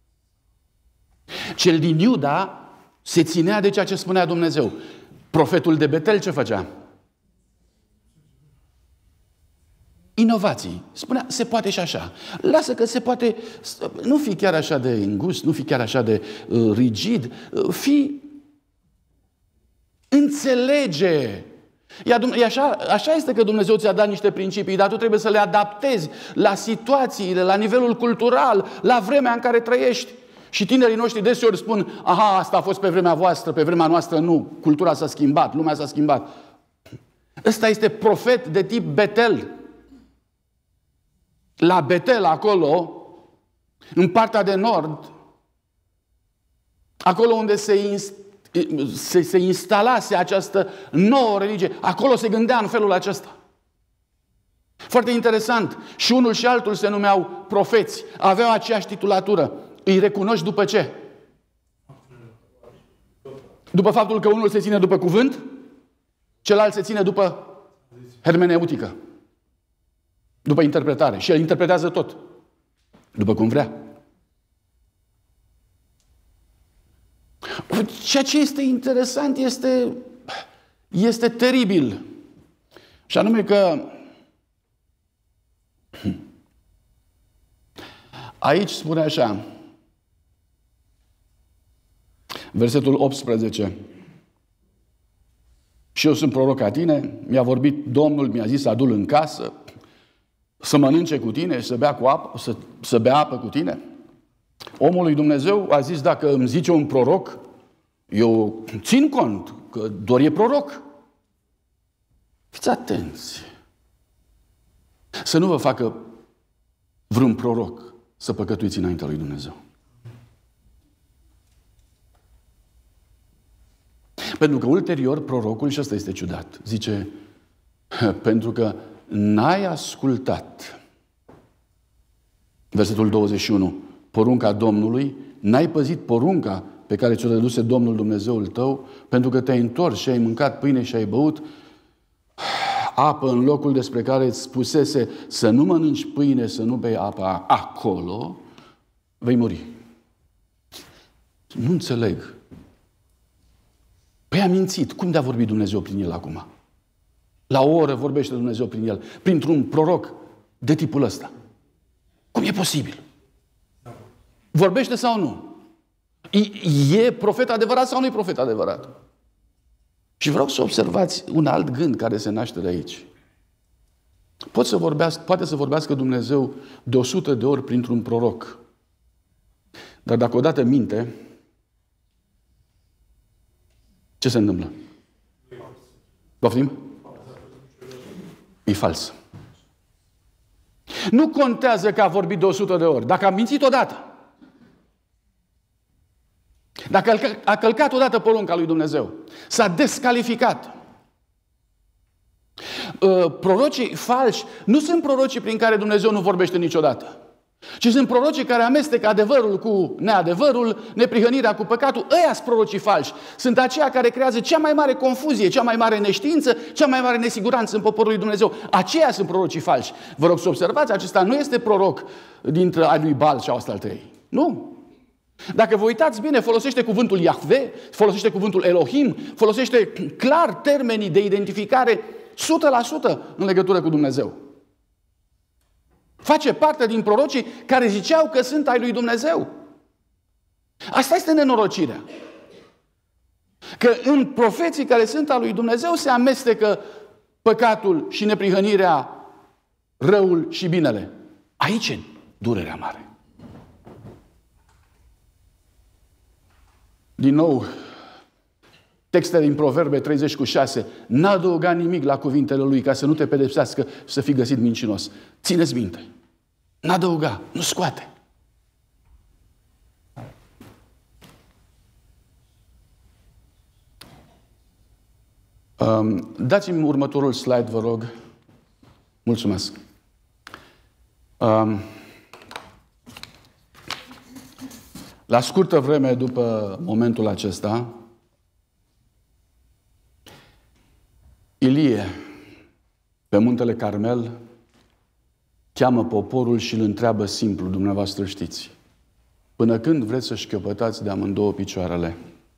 Cel din Iuda se ținea de ceea ce spunea Dumnezeu. Profetul de Betel ce făcea? Inovații. Spunea, se poate și așa. Lasă că se poate, nu fi chiar așa de îngust, nu fi chiar așa de uh, rigid, uh, fi înțelege. E așa, așa este că Dumnezeu ți-a dat niște principii, dar tu trebuie să le adaptezi la situațiile, la nivelul cultural, la vremea în care trăiești. Și tinerii noștri deseori spun, aha, asta a fost pe vremea voastră, pe vremea noastră nu. Cultura s-a schimbat, lumea s-a schimbat. Ăsta este profet de tip Betel. La Betel, acolo, în partea de nord, acolo unde se, inst, se, se instalase această nouă religie, acolo se gândea în felul acesta. Foarte interesant. Și unul și altul se numeau profeți. Aveau aceeași titulatură. Îi recunoști după ce? După faptul că unul se ține după cuvânt, celălalt se ține după hermeneutică. După interpretare. Și el interpretează tot. După cum vrea. Ceea ce este interesant este, este teribil. Și anume că aici spune așa, versetul optsprezece. Și eu sunt proroc ca tine, mi-a vorbit Domnul, mi-a zis adu-l în casă, să mănânce cu tine și să bea, cu apă, să, să bea apă cu tine. Omul lui Dumnezeu a zis, dacă îmi zice un proroc, eu țin cont că doar e proroc. Fiți atenți. Să nu vă facă vreun proroc să păcătuiți înaintea lui Dumnezeu. Pentru că ulterior prorocul, și asta este ciudat, zice, Pentru că n-ai ascultat, versetul douăzeci și unu, porunca Domnului, n-ai păzit porunca pe care ți-o dăduse Domnul Dumnezeul tău, pentru că te-ai întors și ai mâncat pâine și ai băut apă în locul despre care îți spusese să nu mănânci pâine, să nu bei apa acolo, vei muri. Nu înțeleg. Păi a mințit. Cum de-a vorbit Dumnezeu prin el acum? La o oră vorbește Dumnezeu prin el, printr-un proroc de tipul ăsta. Cum e posibil? Vorbește sau nu? E profet adevărat sau nu e profet adevărat? Și vreau să observați un alt gând care se naște de aici. Poate să vorbească, poate să vorbească Dumnezeu de o sută de ori printr-un proroc. Dar dacă odată minte, ce se întâmplă? Poftim? E fals. Nu contează că a vorbit de o sută de ori. Dacă a mințit odată, dacă a călcat odată porunca lui Dumnezeu, s-a descalificat. Prorocii falși nu sunt prorocii prin care Dumnezeu nu vorbește niciodată, ci sunt prorocii care amestecă adevărul cu neadevărul, neprihănirea cu păcatul. Ăia sunt prorocii falși. Sunt aceia care creează cea mai mare confuzie, cea mai mare neștiință, cea mai mare nesiguranță în poporul lui Dumnezeu. Aceia sunt prorocii falși. Vă rog să observați, acesta nu este proroc dintre ai lui Baal sau astea trei. Nu. Dacă vă uitați bine, folosește cuvântul Iahve, folosește cuvântul Elohim, folosește clar termenii de identificare o sută la sută în legătură cu Dumnezeu. Face parte din prorocii care ziceau că sunt ai lui Dumnezeu. Asta este nenorocirea. Că în profeții care sunt ai lui Dumnezeu se amestecă păcatul și neprihănirea, răul și binele. Aici e durerea mare. Din nou, textele din Proverbe treizeci cu șase. N-a adăugat nimic la cuvintele lui ca să nu te pedepsească și să fii găsit mincinos. Țineți minte. N-a adăugat, nu scoate. Um, dați-mi următorul slide, vă rog. Mulțumesc. Um, la scurtă vreme după momentul acesta, Ilie, pe muntele Carmel, cheamă poporul și îl întreabă simplu, dumneavoastră știți, până când vreți să șchiopătați de amândouă picioarele?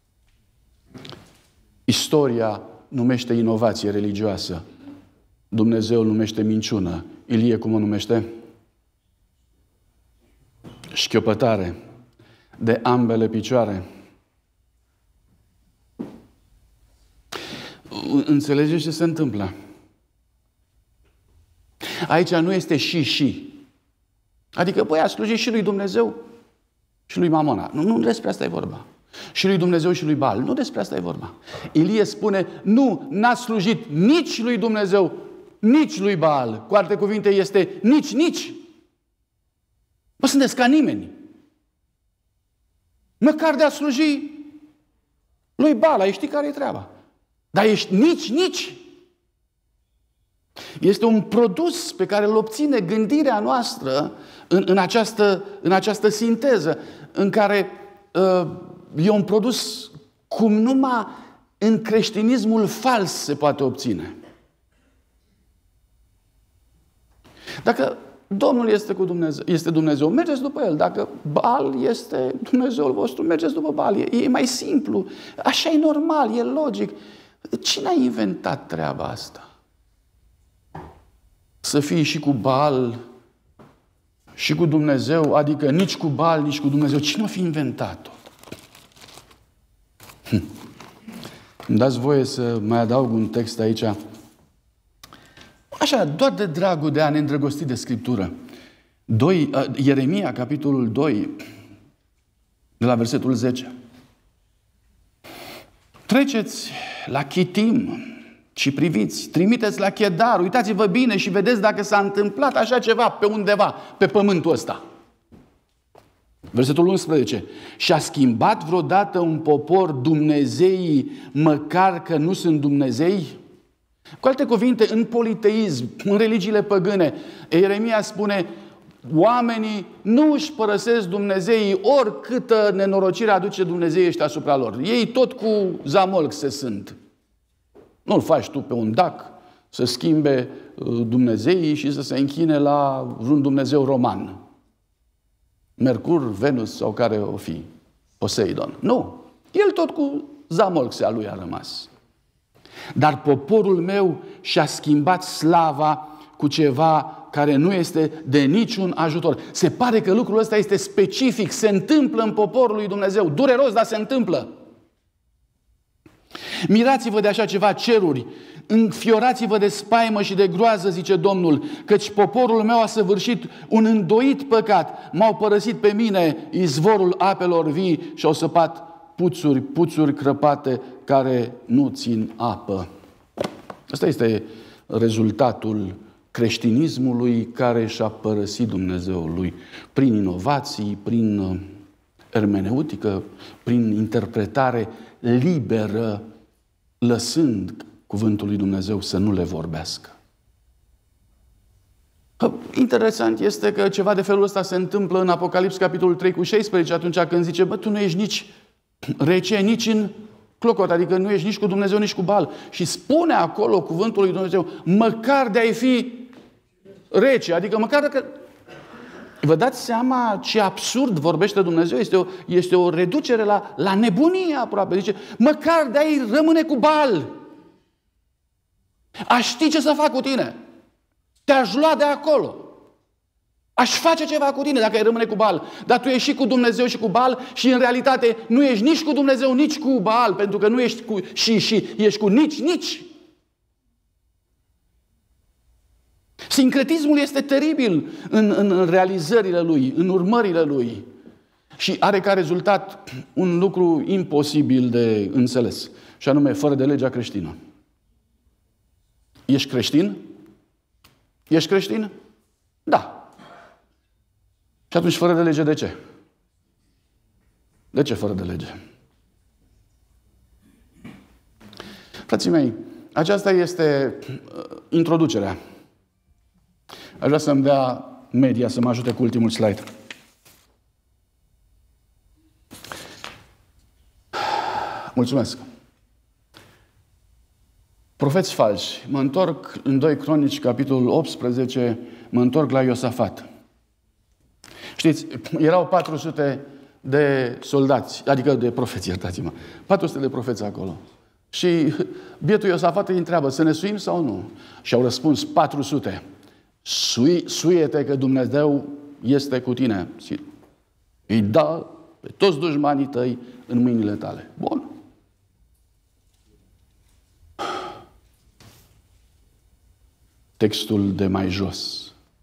Istoria numește inovație religioasă. Dumnezeu numește minciună. Ilie cum o numește? Șchiopătare de ambele picioare. Înțelegeți ce se întâmplă? Aici nu este și-și. Adică, băi, a slujit și lui Dumnezeu și lui Mamona. Nu, nu despre asta e vorba. Și lui Dumnezeu și lui Baal. Nu despre asta e vorba. Ilie spune, nu, n-a slujit nici lui Dumnezeu, nici lui Baal. Cu alte cuvinte este nici, nici. Bă, sunteți ca nimeni. Măcar de a sluji lui Baal, ai ști care e treaba. Dar ești nici, nici. Este un produs pe care îl obține gândirea noastră în, în, această, în această sinteză, în care uh, e un produs cum numai în creștinismul fals se poate obține. Dacă Domnul este cu Dumnezeu, este Dumnezeu, mergeți după El. Dacă Baal este Dumnezeul vostru, mergeți după Baal. E, e mai simplu. Așa e normal, e logic. Cine a inventat treaba asta? Să fii și cu Baal și cu Dumnezeu, adică nici cu Baal, nici cu Dumnezeu. Cine a fi inventat-o? Hm. Îmi dați voie să mai adaug un text aici. Așa, doar de dragul de a ne îndrăgosti de Scriptură. doi, Ieremia, capitolul doi, de la versetul zece. Treceți la Chitim și priviți, trimiteți la Chedar, uitați-vă bine și vedeți dacă s-a întâmplat așa ceva pe undeva, pe pământul ăsta. Versetul unsprezece. Și-a schimbat vreodată un popor Dumnezeii, măcar că nu sunt Dumnezei? Cu alte cuvinte, în politeism, în religiile păgâne, Ieremia spune: oamenii nu își părăsesc Dumnezeii oricâtă nenorocire aduce Dumnezei ăștia asupra lor. Ei tot cu zamolc se sunt. Nu-l faci tu pe un dac să schimbe Dumnezeii și să se închine la un Dumnezeu roman. Mercur, Venus sau care o fi. Poseidon. Nu. El tot cu zamolxea lui a rămas. Dar poporul meu și-a schimbat slava cu ceva care nu este de niciun ajutor. Se pare că lucrul ăsta este specific, se întâmplă în poporul lui Dumnezeu. Dureros, dar se întâmplă. Mirați-vă de așa ceva, ceruri, înfiorați-vă de spaimă și de groază, zice Domnul, căci poporul meu a săvârșit un îndoit păcat. M-au părăsit pe mine izvorul apelor vii și au săpat puțuri, puțuri crăpate care nu țin apă. Asta este rezultatul creștinismului care și-a părăsit Dumnezeul lui prin inovații, prin ermeneutică, prin interpretare liberă, lăsând cuvântul lui Dumnezeu să nu le vorbească. Interesant este că ceva de felul ăsta se întâmplă în Apocalips, capitolul trei cu șaisprezece, atunci când zice: bă, tu nu ești nici rece, nici în clocot, adică nu ești nici cu Dumnezeu, nici cu Baal. Și spune acolo cuvântul lui Dumnezeu: măcar de a-i fi rece, adică măcar dacă... Vă dați seama ce absurd vorbește Dumnezeu? Este o, este o reducere la, la nebunie aproape. Zice: măcar de a-i rămâne cu Baal. Aș ști ce să fac cu tine. Te-aș lua de acolo. Aș face ceva cu tine dacă ai rămâne cu Baal. Dar tu ești și cu Dumnezeu și cu Baal și în realitate nu ești nici cu Dumnezeu, nici cu Baal, pentru că nu ești cu și, și, ești cu nici, nici. Sincretismul este teribil în, în realizările lui, în urmările lui. Și are ca rezultat un lucru imposibil de înțeles. Și anume, fără de legea creștină. Ești creștin? Ești creștin? Da. Și atunci fără de lege de ce? De ce fără de lege? Frații mei, aceasta este introducerea. Aș vrea să-mi dea media să mă ajute cu ultimul slide. Mulțumesc. Profeți falși. Mă întorc în doi Cronici, capitolul optsprezece, mă întorc la Iosafat. Știți, erau patru sute de soldați, adică de profeți, iertați-mă, patru sute de profeți acolo. Și bietul Iosafat îi întreabă: să ne suim sau nu? Și au răspuns patru sute. Sui, suie-te că Dumnezeu este cu tine. Și îi dă pe toți dușmanii tăi în mâinile tale. Bun. Textul de mai jos.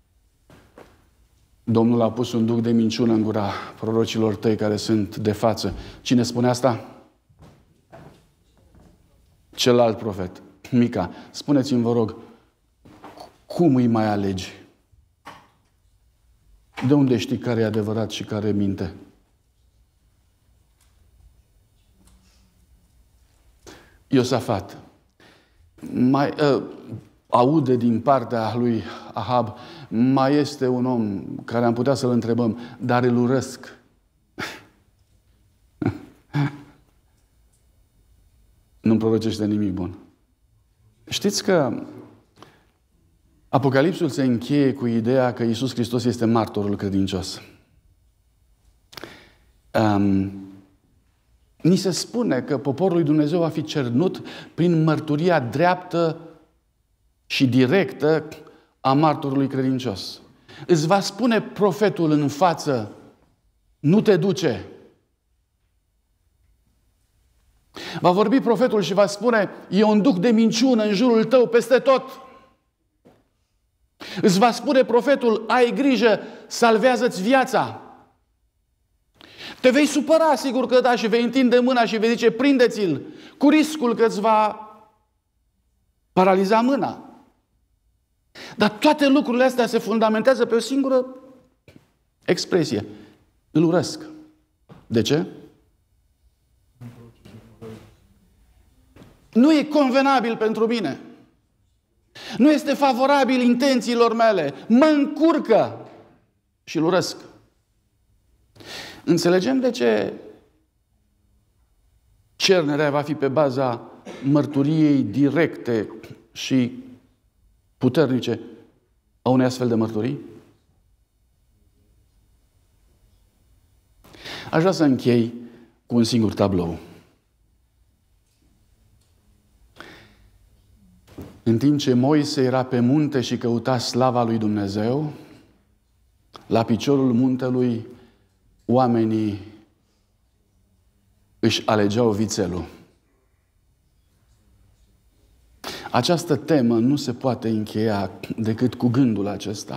Domnul a pus un duc de minciună în gura prorocilor tăi care sunt de față. Cine spune asta? Celălalt profet, Mica. Spuneți-mi, vă rog, cum îi mai alegi? De unde știi care e adevărat și care minte? Iosafat mai uh, aude din partea lui Ahab: mai este un om care am putea să-l întrebăm, dar îl urăsc. Nu-mi prorocește nimic bun. Știți că Apocalipsul se încheie cu ideea că Iisus Hristos este martorul credincios. Um, ni se spune că poporul lui Dumnezeu va fi cernut prin mărturia dreaptă și directă a martorului credincios. Îți va spune profetul în față: nu te duce. Va vorbi profetul și va spune: e un duc de minciună în jurul tău peste tot. Îți va spune profetul: ai grijă, salvează-ți viața. Te vei supăra, sigur că da, și vei întinde mâna și vei zice: prindeți-l, cu riscul că îți va paraliza mâna. Dar toate lucrurile astea se fundamentează pe o singură expresie: îl urăsc. De ce? Nu e convenabil pentru mine. Nu este favorabil intențiilor mele. Mă încurcă și îl urăsc. Înțelegem de ce cernerea va fi pe baza mărturiei directe și puternice a unei astfel de mărturii? Aș vrea să închei cu un singur tablou. În timp ce Moise era pe munte și căuta slava lui Dumnezeu, la piciorul muntelui oamenii își alegeau vițelul. Această temă nu se poate încheia decât cu gândul acesta.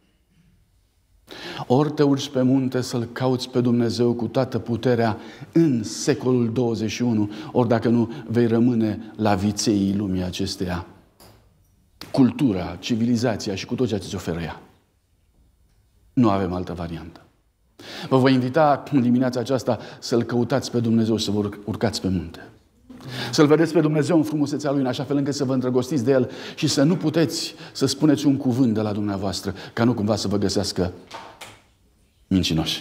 Ori te urci pe munte să-L cauți pe Dumnezeu cu toată puterea în secolul douăzeci și unu, ori dacă nu, vei rămâne la vițeii lumii acesteia. Cultura, civilizația și cu tot ceea ce ți oferă ea. Nu avem altă variantă. Vă voi invita în dimineața aceasta să-L căutați pe Dumnezeu și să vă urcați pe munte. Să-L vedeți pe Dumnezeu în frumusețea Lui, în așa fel încât să vă îndrăgostiți de El și să nu puteți să spuneți un cuvânt de la dumneavoastră, ca nu cumva să vă găsească mincinoși.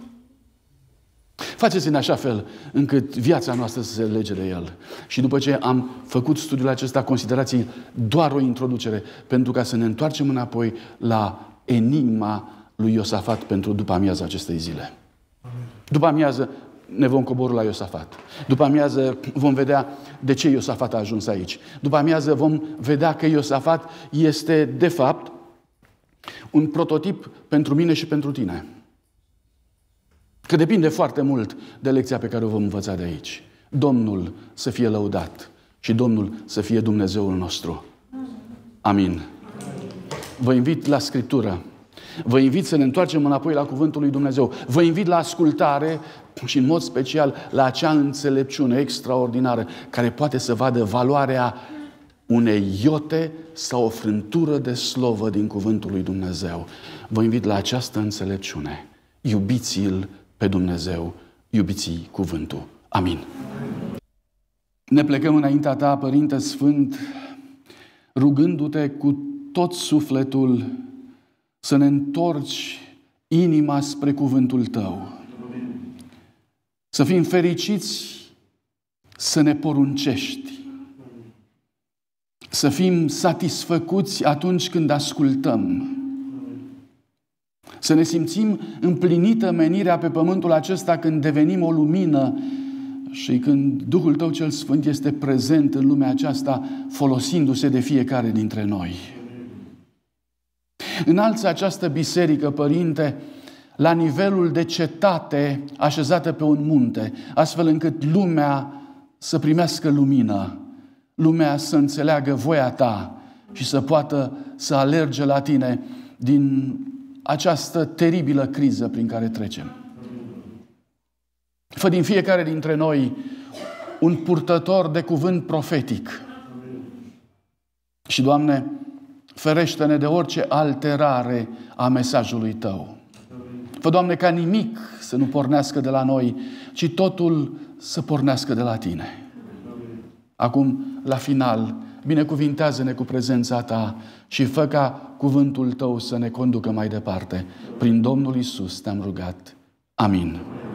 Faceți în așa fel încât viața noastră să se lege de El. Și după ce am făcut studiul acesta, considerați doar o introducere, pentru ca să ne întoarcem înapoi la enigma lui Iosafat pentru după amiaza acestei zile. După amiază ne vom coborî la Iosafat. După amiază vom vedea de ce Iosafat a ajuns aici. După amiază vom vedea că Iosafat este, de fapt, un prototip pentru mine și pentru tine. Că depinde foarte mult de lecția pe care o vom învăța de aici. Domnul să fie lăudat și Domnul să fie Dumnezeul nostru. Amin. Vă invit la Scriptură. Vă invit să ne întoarcem înapoi la Cuvântul lui Dumnezeu. Vă invit la ascultare și în mod special la acea înțelepciune extraordinară care poate să vadă valoarea unei iote sau o frântură de slovă din Cuvântul lui Dumnezeu. Vă invit la această înțelepciune. Iubiți-L pe Dumnezeu, iubiți Cuvântul. Amin. Ne plecăm înaintea Ta, Părinte Sfânt, rugându-Te cu tot sufletul să ne întorci inima spre cuvântul Tău. Să fim fericiți să ne poruncești. Să fim satisfăcuți atunci când ascultăm. Să ne simțim împlinită menirea pe pământul acesta când devenim o lumină și când Duhul Tău cel Sfânt este prezent în lumea aceasta, folosindu-se de fiecare dintre noi. Înalță această biserică, Părinte, la nivelul de cetate așezată pe un munte, astfel încât lumea să primească lumină, lumea să înțeleagă voia Ta și să poată să alerge la Tine din această teribilă criză prin care trecem. Fă din fiecare dintre noi un purtător de cuvânt profetic. Și, Doamne, ferește-ne de orice alterare a mesajului Tău. Fă, Doamne, ca nimic să nu pornească de la noi, ci totul să pornească de la Tine. Acum, la final, binecuvintează-ne cu prezența Ta și fă ca cuvântul Tău să ne conducă mai departe. Prin Domnul Iisus te-am rugat. Amin.